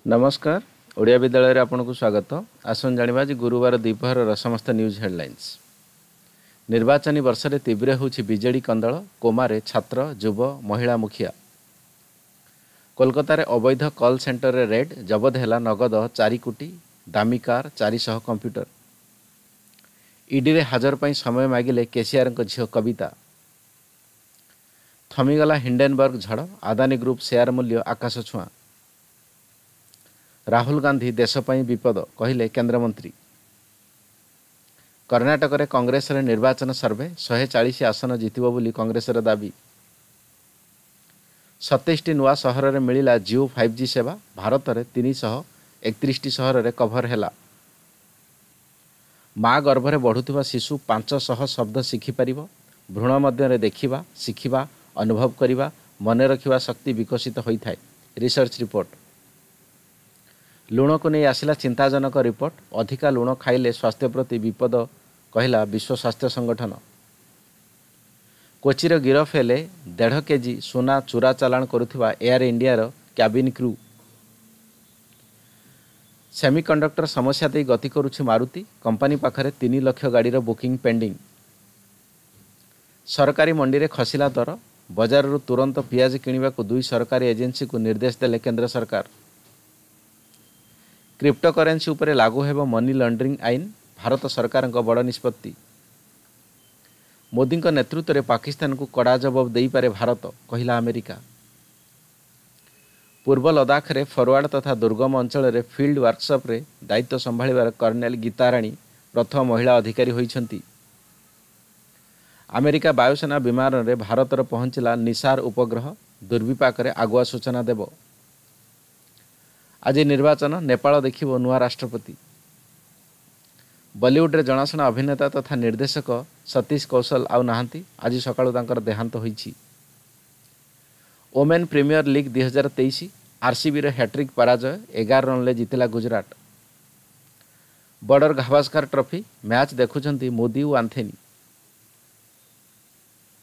नमस्कार ओडिया विद्यालय रे आपनको स्वागत। आसन जानिबा जे गुरुवार द्विपहर समस्त न्यूज हेडलाइंस। निर्वाचनी वर्ष रे तीव्र होछि बीजेडी कंदल, कोमारे छात्र युव महिला मुखिया। कोलकाता रे अवैध कॉल सेंटर रे रेड, जबत हैला नगद 4 कोटी, दामी कार 400 कंप्यूटर। ईडी रे हाजर पई समय मागिले केसीआर को झियो कविता। थमीगला हिंडेनबर्ग झड़, आदानी ग्रुप शेयर मूल्य आकाश छुआ। राहुल गांधी देश पई विपद कहिले केंद्रमंत्री। कर्नाटक रे कांग्रेस रे निर्वाचन सर्वे 140 आसन जितिबो बोली कांग्रेस रे दाबी। 27 नुआ सहर रे मिलिला जियो 5G सेवा, भारत रे 331 सहर रे कभर हैला। माँ गर्भ रे बढ़ुथिबा शिशु 500 शब्द शिखि परिबो। भ्रूण मध्य रे देखिबा, शिखिबा, अनुभव करिबा, मने रखिबा शक्ति विकसित होई थाए, रिसर्च रिपोर्ट। लुण को नहीं आसिला चिंताजनक रिपोर्ट। अधिका लुण खाइले स्वास्थ्य प्रति विपद कहला विश्व स्वास्थ्य संगठन। कोचीर गिरफ हेले 1.5 केजी सोना चोरा चालाण करुथिबा Air India cabin crew. Semiconductor समस्या दे गति करुछि मारुति, कंपनी पाखरे 3 लाख गाड़ी बुकिंग पेंडिंग। सरकारी मंडी रे खसिला दर, बाजार रु तुरंत पियाज किनिबा को 2 सरकारी एजेंसी को निर्देश देले केंद्र सरकार। क्रिप्टो करेन्सी उपरे लागू हेबो मनी लॉन्ड्रिंग आईन, भारत सरकार को बड़ निष्पत्ति। मोदी नेतृत्व में पाकिस्तान को कड़ा जवाब दे पारे भारत कहला अमेरिका। पूर्व लद्दाख रे फरवार्ड तथा दुर्गम अंचल रे फील्ड वर्कशॉप रे दायित्व संभाळिबार कर्नेल गीताराणी प्रथम महिला अधिकारी होइछंती। अमेरिका वायुसेना विमान रे भारत पहुंचला निसार उपग्रह, दुर्विपाक रे आगुआ सूचना देव। आज निर्वाचन, नेपाल देखिबो नुआ राष्ट्रपति। बॉलीवुड रे जनाशुना अभिनेता तथा निर्देशक सतीश कौशल आउ नाहांती, आज सकाळु तांकर देहांत होईछि। ओमेन प्रीमियर लीग 2023 आरसीबी रे हैट्रिक पराजय, 11 रन ले जितिला Gujarat. Border Gavaskar trophy match देखुछंती मोदी और आंथेनी।